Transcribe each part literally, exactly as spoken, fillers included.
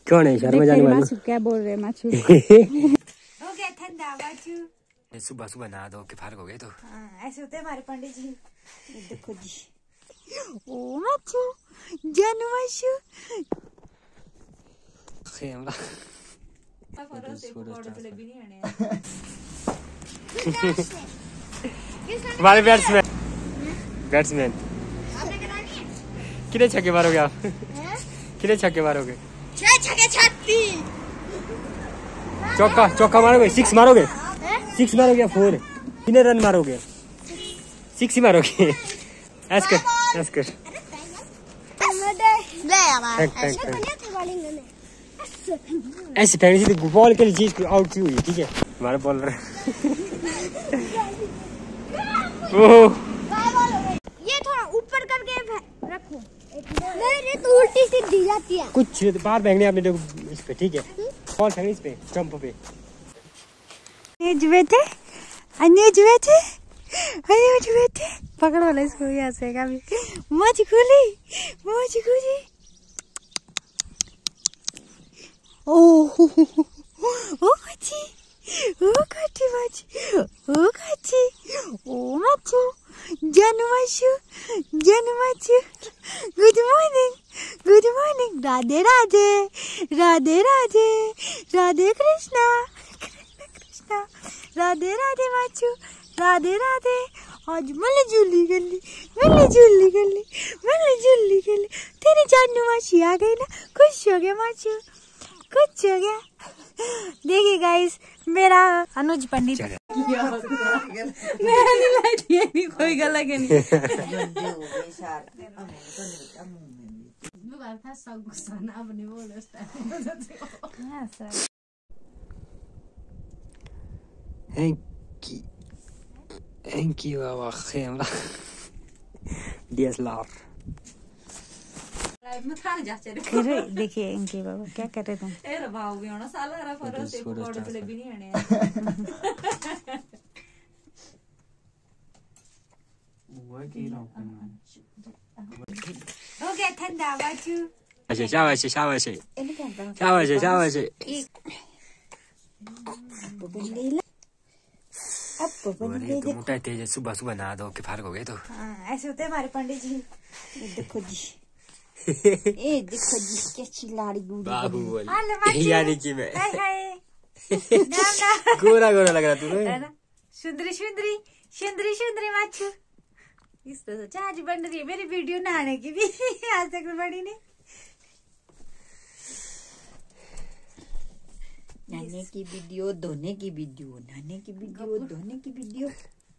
कौन है शर्मा जाने वाला? माचू क्या बोल रहे माचू? हो गया ठंडा माचू। सुबह सुबह नहा धो के फारग हो गए तो हाँ, ऐसे होते हमारे पंडित जी। देखो जी ओ माचू जानू माचू खेमरा हमारे बैट्समैन बैट्समैन कितने छक्के मारोगे आप? कितने छक्के मारोगे? छह छक्के छत्ती। चौका चौका मारोगे? सिक्स मारोगे? सिक्स मारोगे या फोर? कितने रन मारोगे? सिक्स ही मारोगे? ऐस कर ऐस कर ऐसे फेंकने से बॉल के लिए चीज आउट की हुई है। ठीक है हमारा बॉलर ये थोड़ा ऊपर करके रखो। नहीं तो उल्टी सीधी जाती है। कुछ बाहर फेंकने आपने देखो इस पे। ठीक है बॉल फेंकनी इस पे स्टंप पे। न्यूज बैठे न्यूज बैठे न्यूज बैठे पकड़ वाला इसको यहाँ से कभी मौज खुली मौज खुली। ओह ओ कच्ची ओ कच्ची माची ओ कच्ची ओ माचू जानू माचू जानू माचू। Good morning good morning. Radhe Radhe Radhe Radhe Radhe Krishna Krishna Krishna Radhe Radhe माचू राधे राधे। आज मल्ली जुल्ली गली मल्ली जुल्ली गली मल्ली जुल्ली गली। तेरी जानू माची आ गई ना खुश हो गया माचू कुछ हो गया। देखिए गाइस मेरा अनुज पंडित नहीं कोई गलत नहीं। Enki Enki बाबा खेमरा डीएसएलआर। देखिए इनके बाबा क्या कर रहे तुम? हो गया ठंडा बाचू। अच्छा शाबाश शाबाश शाबाश शाबाश। तो मोटा तेज सुबह सुबह नहा धो के फारग हो गए तो हाँ, ऐसे होते हमारे पंडित जी। देखो जी ए देखो जी कैसी लाड़ी गुड़ी यानी कि मैं गोरा गोरा लग रहा तुम्हें। सुंदरी सुंदरी सुंदरी सुंदरी माचू। इस तरह से आज बन रही है मेरी वीडियो नहाने की भी आज तक बड़ी नहीं। नहाने की वीडियो धोने की वीडियो नहाने की वीडियो धोने की वीडियो।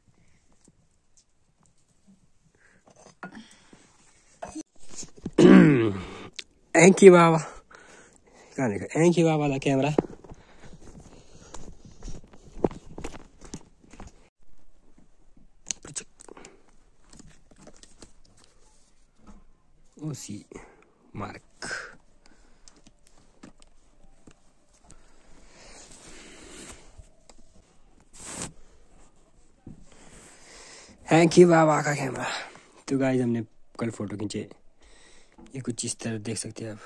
एंकी बाबा कहाँ देखा एंकी बाबा का कैमरा। ओसी मार्क एंकी बाबा का कैमरा। तो गाइस हमने कल फोटो खींचे ये कुछ इस तरह देख सकते हैं आप।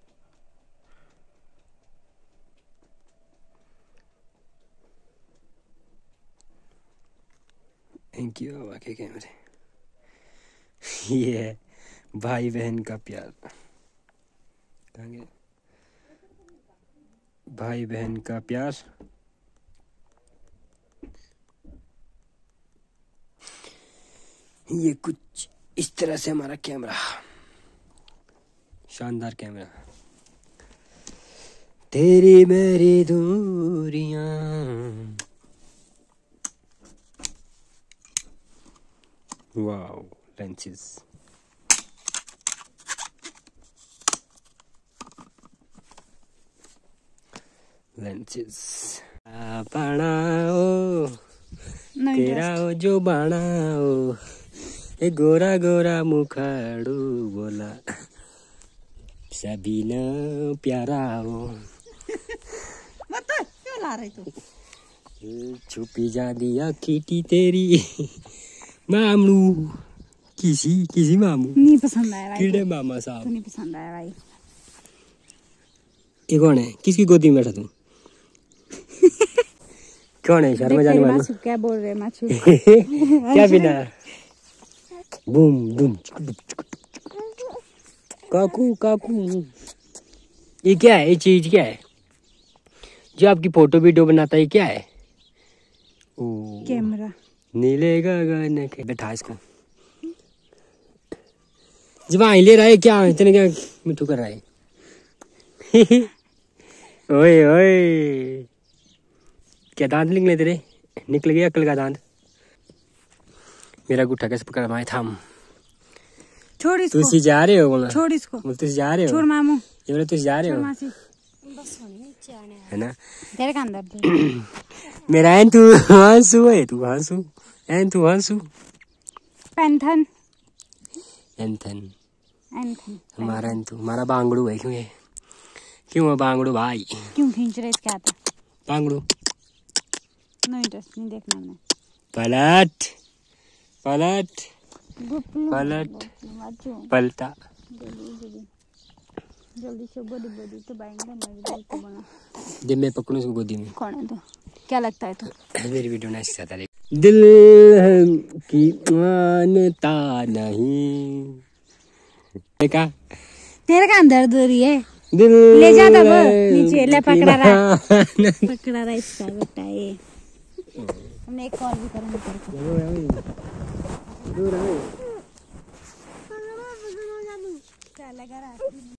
थैंक यू बाबा के कैमरे। ये है भाई बहन का प्यार। कहेंगे भाई बहन का प्यार। ये कुछ इस तरह से हमारा कैमरा शानदार कैमरा। तेरी मेरी दूरियां वाओ लेंसेज लेंसेज बनाओ तेरा ओ जो बनाओ ए गोरा गोरा मुखाड़ू बोला सभी न प्यारा हो। मतलब क्यों ला रही तू? छुपी जा दिया खीटी तेरी मामू किसी किसी मामू नहीं पसंद आया भाई। कीड़े मामा साहब तो नहीं पसंद आया भाई। ये कौन है? किसकी गोदी में बैठा तू? कौन है? शर्मा जाने वाला। माचू क्या बोल रहे माचू? क्या बिना? Boom boom. काकू काकू। ये क्या है? ये चीज क्या है? जो आपकी फोटो वीडियो बनाता है, क्या है? ओ कैमरा। नीले गगन के। बैठा इसको। जब आई ले रहा है क्या? इतने क्या मिठू कर रहा है? ओए ओए, क्या दांत निकले तेरे? निकल गया अक्ल का दांत। मेरा गुट्ठा कैसे पकड़ पाए? थाम। छोड़ इसको। तुसी जा रहे हो? बोला छोड़ इसको। बोल तुसी जा रहे हो? छोड़ मामू। ये बोले तुसी जा रहे हो? मासी। है ना? तेरे का अंदर दे। मेरा एन तू हंसू है, तू हंसू एन तू हंसू। पैंथन। एंथन एंथन। हमारा एन तू हमारा बांगड़ू है। क्यों है? क्यों है बांगड़ू भाई? क्यों खींच रहे इसके हाथ? बांगड़ू। नो इंटरेस्ट, नहीं देखना मैं। पलट पलट गुप्पू। पलट माचू। पलटा। जल्दी जल्दी जल्दी से बड़ी बड़ी तो बाएंगे मजबूत को बना। जब मैं पकड़ूं उसको गोदी में। कौन है तो? क्या लगता है तो? मेरी वीडियो ना इसके साथ दिल की मानता नहीं। देखा? तेरे का अंदर दो रही है। दिल ले जा तब नीचे। ले पकड़ा रहा पकड़ा रहा इसका बेटा। ये हमने एक कॉल भी करेंगे तेरे को। क्या लगा रहा?